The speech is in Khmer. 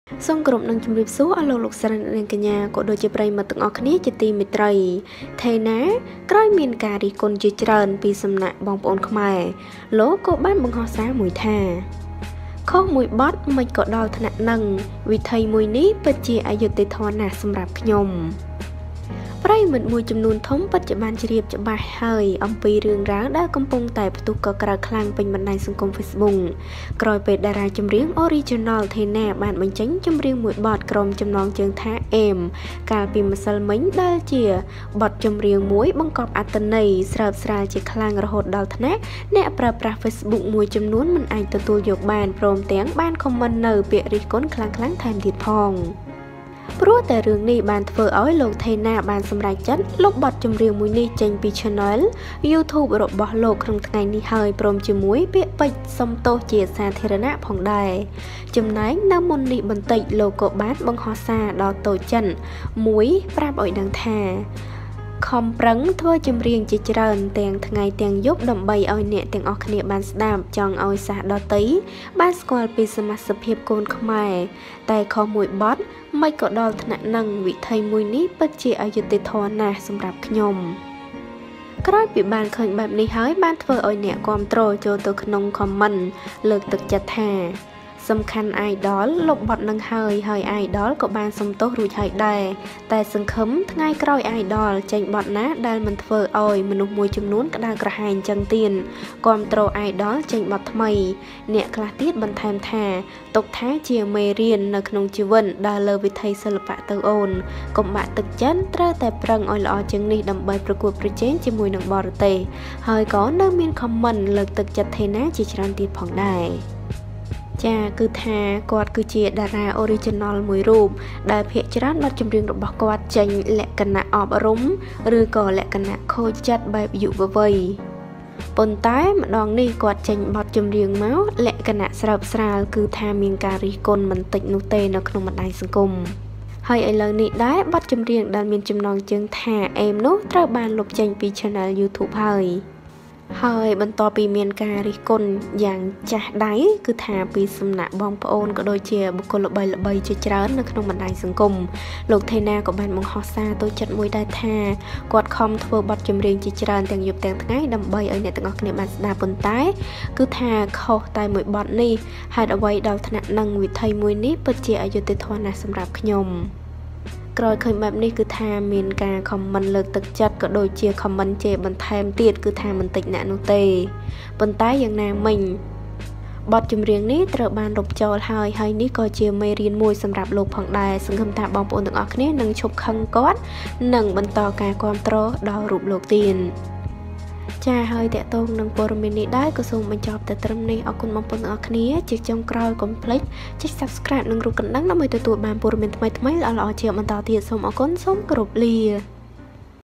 សូមគោរពនឹងជម្រាបសួរអស់លោកស្រីនិងកញ្ញាក៏ដូចជាប្រិយមិត្តទាំងអស់គ្នាជាទីមេត្រីថេណាក្រោយមានការរិះគន់ជាច្រើនពីសំណាក់បងប្អូនខ្មែរលោកក៏បានបង្ហោះសារមួយថាខុសមួយបទមិនក៏ដល់ថ្នាក់នឹងវិធីមួយនេះពិតជាអយុត្តិធម៌ណាស់សម្រាប់ខ្ញុំប្រិយមិត្តមួយចំនួនធំពិតជាបានជ្រាបច្បាស់ហើយអំពីរឿងរ៉ាវដែលកំពុងតែផ្ទុះកក្តៅខ្លាំងពេញបណ្ដាញសង្គម Facebook ក្រោយពេលតារាចម្រៀង Original ថេណាបានបញ្ចេញចម្រៀងមួយបទក្រុមចំណងជើងថាអេមកាលពីម្សិលមិញដែលជាបទចម្រៀងមួយបង្កប់អត្ថន័យស្រើបស្រាលជាខ្លាំងរហូតដល់ថ្នាក់អ្នកប្រើប្រាស់ Facebook មួយចំនួនមិនអាចទទួលយកបានព្រមទាំងបានខមមិននៅពាក្យរិះគន់ខ្លាំងៗថែមទៀតផងព្រោះតែរឿងនេះបានធ្វើឲ្យលោកថេណាបានសម្រេចចិត្តលុបបទចម្រៀងមួយនេះចេញពី Channel YouTube របស់លោកក្នុងថ្ងៃនេះហើយព្រមជាមួយពាក្យពេចន៍សុំទោសជាសាធារណៈផងដែរចំណែកនៅមុននេះបន្តិចលោកក៏បានបង្ហោះសារដល់តូចចិនមួយប្រាប់ឲ្យដឹងថាខំប្រឹងធ្វើចម្រៀងជាច្រើនទាំងថ្ងៃទាំងយប់ដើម្បីឲ្យអ្នកទាំងអស់គ្នាបានស្ដាប់ចង់ឲ្យសាសដតីបានស្គាល់ពីសមាសភាពកូនខ្មែរតែខុសមួយបទមិនក៏ដល់ថ្នាក់នឹងវិធីមួយនេះពិតជាអយុត្តិធម៌ណាស់សម្រាប់ខ្ញុំក្រោយពីបានឃើញបែបនេះហើយបានធ្វើឲ្យអ្នកគាំទ្រចូលទៅក្នុង comment លើកទឹកចិត្តថាសំខាន់ idol លុបបទនឹងហើយ idol ក៏បានសុំទោសរួចហើយដែរតែសង្ឃឹមថ្ងៃក្រោយ idol ចេញបទណាដែលមិនធ្វើឲ្យមនុស្សមួយចំនួនក្តៅក្រហែងចឹងទៀតគាំទ្រ idol ចេញបទថ្មីអ្នកខ្លះទៀតបន្ថែមថាទុកថាជាមេរៀននៅក្នុងជីវិតដើរលើវិថីសិល្បៈទៅអូនកុំបាក់ទឹកចិត្តត្រូវតែប្រឹងឲ្យល្អជាងនេះដើម្បីប្រកួតប្រជែងជាមួយនឹងបរទេសហើយក៏នៅមាន comment លើកទឹកចិត្តថេណាជាច្រើនទៀតផងដែរចាគឺថាគាត់គឺជាតារា Original មួយរូបដែលភាគច្រើនបទចម្រៀងរបស់គាត់ចេញលក្ខណៈអប់រំឬក៏លក្ខណៈខូចចិត្តបែបយុវវ័យប៉ុន្តែម្ដងនេះគាត់ចេញបទចម្រៀងមកលក្ខណៈស្រើបស្រាលគឺថាមានការរិះគន់មិនតិចនោះទេនៅក្នុងបណ្ដាញសង្គមហើយឥឡូវនេះដែរបទចម្រៀងដែលមានចំណងជើងថាអេមនោះត្រូវបានលុបចេញពី Channel YouTube ហើយបន្ទាប់ពីមានការរិះគន់យ៉ាងចាស់ដៃគឺថាពីសំណាក់បងប្អូនក៏ដូចជាបុគ្គលល្បីៗជាច្រើននៅក្នុងបណ្ដាញសង្គមលោកថេណាក៏បានបង្ហោះសារតូចចិត្តមួយដែរថាគាត់ខំធ្វើបទចម្រៀងជាច្រើនទាំងយប់ទាំងថ្ងៃដើម្បីឲ្យអ្នកទាំងអស់គ្នាបានស្ដាប់ប៉ុន្តែគឺថាខុសតែមួយបទនេះហេតុអ្វីដល់ថ្នាក់នឹងវិធីមួយនេះពិតជាអយុត្តិធម៌ណាស់សម្រាប់ខ្ញុំក្រោយឃើញបែបនេះគឺថាមានការ comment លើកទឹកចិត្តក៏ដូចជា comment ជេរបន្ថែមទៀតគឺថាមិនតិចណាស់នោះទេប៉ុន្តែយ៉ាងណាមិញបទចម្រៀងនេះត្រូវបានលុបចោលហើយនេះក៏ជាមេរៀនមួយសម្រាប់លោកផងដែរសង្ឃឹមថាបងប្អូនទាំងអស់គ្នានឹងឈប់ខឹងគាត់និងបន្តការគាំទ្រដល់រូបលោកទៀតចាហើយតកតងនឹងព័ត៌មាននេះដែរក៏សូមបញ្ចប់តែត្រឹមនេះអរគុណបងប្អូនទាំងអស់គ្នាជាចុងក្រោយកុំភ្លេចចុច Subscribe និងរូបកណ្ដឹងដើម្បីទទួលបានព័ត៌មានថ្មីៗល្អៗជាបន្តទៀតសូមអរគុណសូមគោរពលា